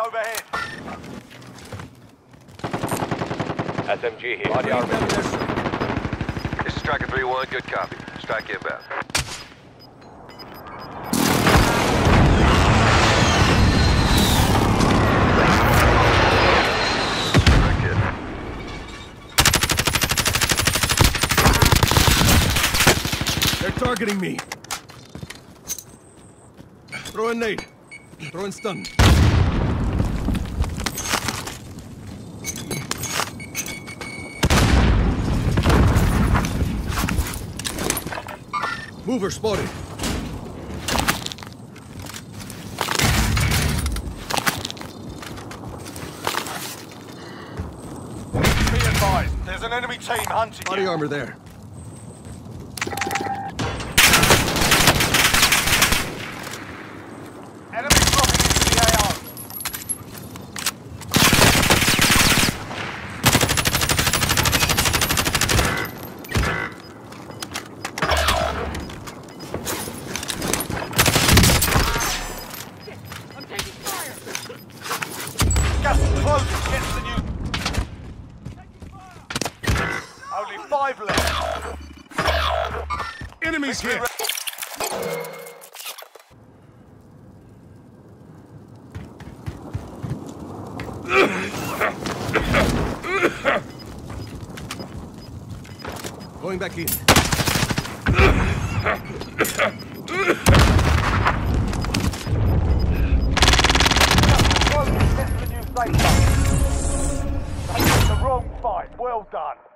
overhead. SMG here. Body armor. This is Striker 3-1, good copy. Strike inbound. They're targeting me. Throw a nade. Throw in stun. Mover spotted. Be advised, there's an enemy team hunting Body you. armor there. Enemy dropping into the AO. I'm taking fire! Gas is closing, get to the new... Only 5 left. Enemies here. Going back in. Closing, get to the new safe zone. Taking the wrong fight, well done.